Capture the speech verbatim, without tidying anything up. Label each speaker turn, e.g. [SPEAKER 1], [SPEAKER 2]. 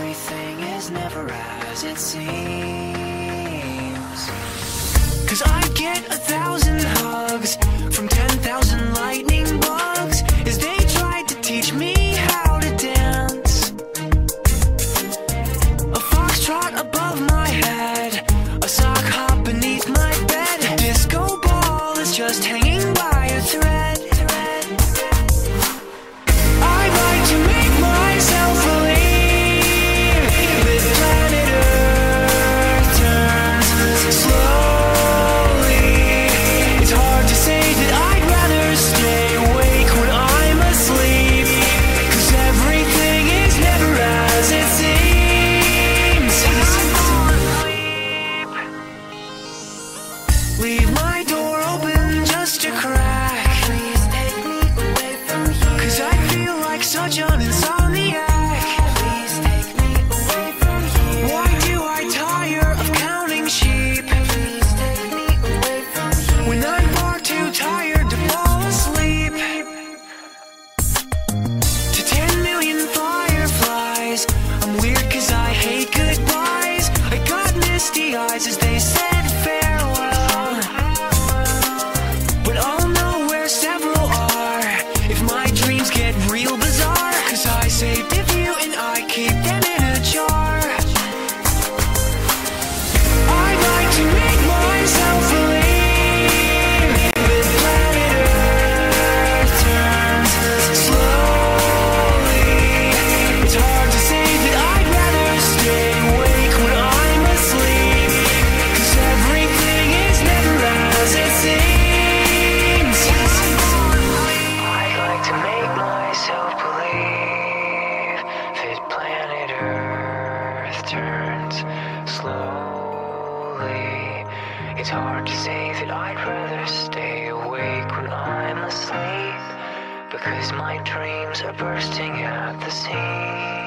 [SPEAKER 1] everything is never as it seems. Cause I get a thousand hugs from ten thousand lightning bugs as they tried to teach me how to dance. A foxtrot above my head, a sock hop beneath my bed, a disco ball is just hanging by a thread. I like to make myself believe that planet Earth turns slowly. It's hard to say that I'd rather stay awake when I'm asleep, cause everything is never as it seems. Leave my door open just a crack, please take me away from here, cause I feel like such an insomniac. Please take me away from here. Why do I tire of counting sheep? Please take me away from here, when I'm far too tired to fall asleep. To ten million fireflies, I'm weird cause I hate goodbyes. I got misty eyes as they said farewell, but I'll know where several are if my dreams get real bizarre, cause I saved a few and I keep them in a jar. I'd like to make myself believe that planet Earth turns slowly. It's hard to say that I'd rather stay awake when I'm asleep, cause everything is never as it seems. I'd like to make myself believe that planet Earth turns slowly. It's hard to say that I'd rather stay awake when I'm asleep, because my dreams are bursting at the seams.